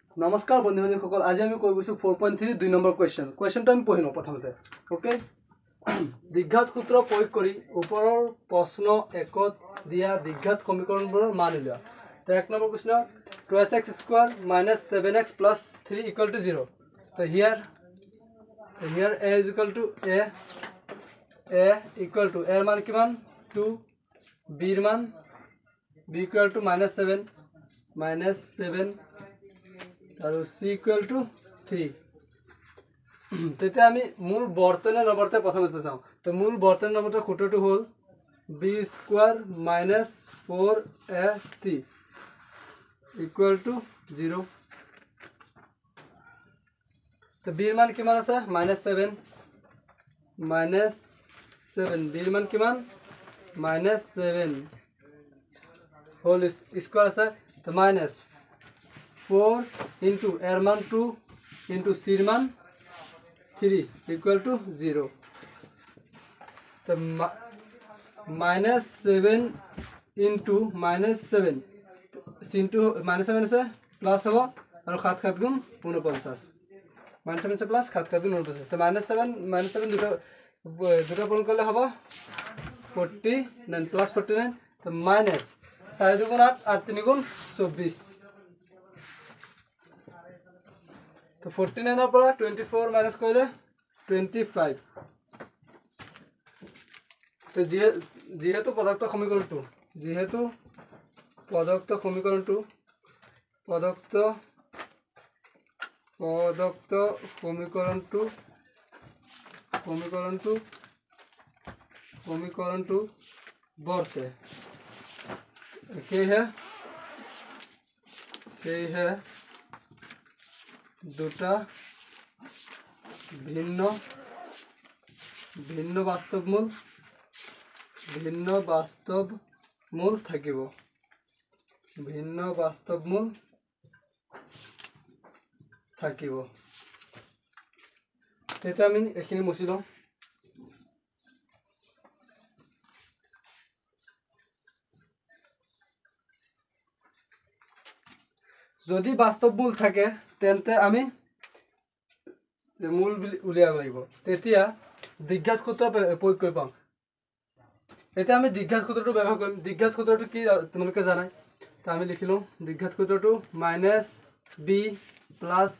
नमस्कार बंधु बान्धवीসকল আজি আমি কৈ গৈছো 4.3 2 নম্বৰ কোৱেশ্চনটো আমি পঢ়িম প্ৰথমতে ওকে দ্বিঘাত সূত্ৰ প্ৰয়োগ কৰি ওপৰৰ প্ৰশ্ন একত দিয়া দ্বিঘাত সমীকৰণবোৰৰ মান উলিওৱা তো এক নম্বৰ প্ৰশ্ন 2x² - 7x + 3 = 0 so here a is equal to a equal to a মান কিমান 2 b ৰ মান b equal to -7 और c इक्वल टू 3 तेते आमी मूल बर्तने नबरते प्रथमते चाও तो मूल बर्तने नबरते सूत्रটো হল b² - 4ac इक्वल टू 0 तो b ৰ মান কিমান আছে -7 b ৰ মান কিমান -7 होल स्क्वायर আছে तो -4 into r मान 2 into c मान 3 equal to 0 तो -7 into -7 c into -7 से प्लस हो और 7 7 गुण 49 -7 से प्लस 7 7 गुण 49 तो -7 দুটো পূরণ করলে হবে 49 প্লাস 49 তো মাইনাস 4 2 গুণ 8 8 3 গুণ 24 तो 49 पर 24 माइनस कर 25 तो जेहेतु पदार्थ समीकरण जेहेतु पदार्थ समीकरण बरते है দুটা ভিন্ন বাস্তব মূল থাকিব এটা আমি এখিনি মুছি লম যদি বাস্তব মূল থাকে তেন্তে আমি মূল উলিয়াব লাগিব তেতিয়া দ্বিঘাত সূত্ৰ প্ৰয়োগ কৰি পাম এতিয়া আমি দ্বিঘাত সূত্ৰটো ব্যৱহাৰ কৰিম দ্বিঘাত সূত্ৰটো কি তোমালোকে জানাই তো আমি লিখিলো দ্বিঘাত সূত্ৰটো -b +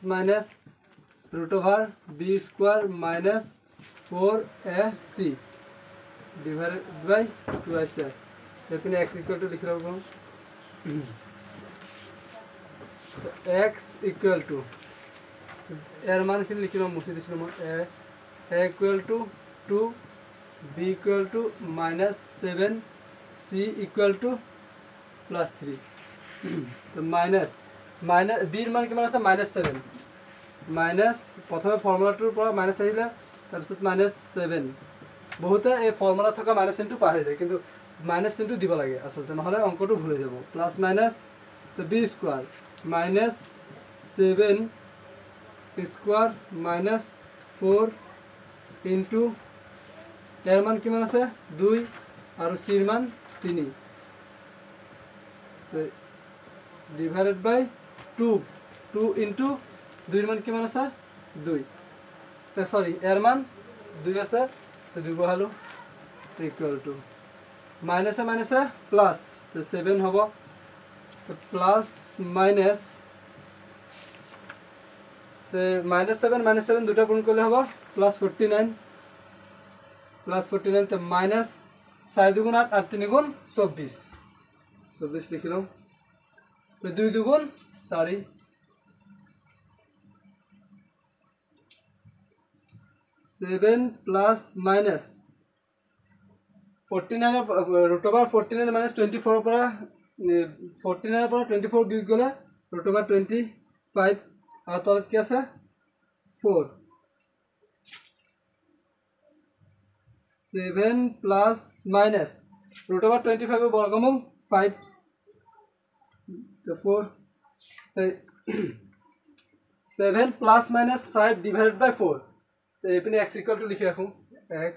-√b² - 4ac divided by 2 আছে এপিনে x = লিখি লব x equal to r मान के लिखिलो मुसी दिसिलो म a equal to 2 b equal to -7 c equal to +3 तो माइनस b ৰ মান কিমান আছে -7 माइनस प्रथमे फर्मुलाটোৰ পৰা माइनस আহিলে তাৰ পিছত -7 বহুতে এই ফৰ্মুলা থকা মাইনাস চিনটো পাহৰি যায় কিন্তু মাইনাস চিনটো দিব লাগে আসলে নহলে অঙ্কটো ভুল হৈ যাব প্লাস মাইনাস तो b² -7 स्क्वायर -4 इंटू r मान किमान আছে 2 और c मान 3 डिवाइडेड बाय 2 इंटू 2 मान किमान আছে 2 तो सॉरी r मान 2 আছে तो 2 বহালো इक्वल टू माइनस है प्लस तो 7 होबो तो प्लस माइनस तो -7 দুটা পূরণ করলে হবে +49 तो माइनस 4 2 गुण 8 8 3 गुण 24 लिख लो तो 2 2 गुण 4 7 प्लस माइनस 49 √49 माइनस 24 पर 49 पर 24 বিয়োগ গলে √25 और तलत क्या আছে 4 7 प्लस माइनस √25 वर्गमूल 5 तो 4 तो 7 प्लस माइनस 5 डिवाइडेड बाय 4 तो एपिने x इक्वल टू लिखि राखो x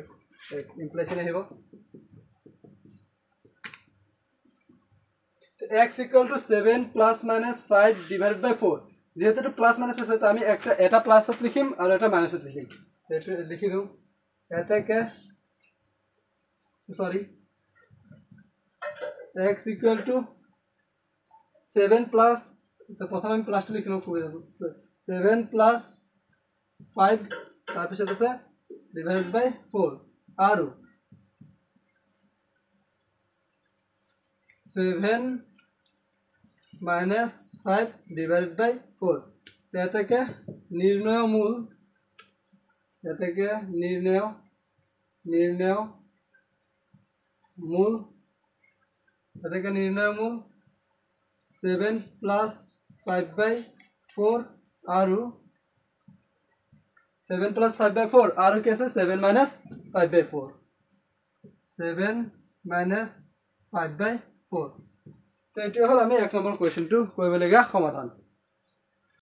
इम्प्लिकेशन আহিব x equal to 7 plus minus 5 divided by 4 যেহেতু প্লাস মাইনাস আছে তো আমি এটা প্লাসত লিখিম আর এটা মাইনাসত লিখিম এটা লিখি দাও এটাকে sorry x equal to 7 plus তো প্রথমে আমি প্লাসটা লিখি নাও করে দেব 7 plus 5 তারপর সাথে আছে divided by 4 are 7 minus 5 divided by 4 এটাকে নির্ণয় মূল এটাকে নির্ণয় মূল এটাকে নির্ণয় মূল 7 plus 5 by 4 are 7 plus 5 by 4 আর कैसे 7 minus 5 by 4 7 minus 5 by 4 তো এটি হল আমি 1 নম্বৰ কোৱেশ্চনটো কৰিবলগীয়া সমাধান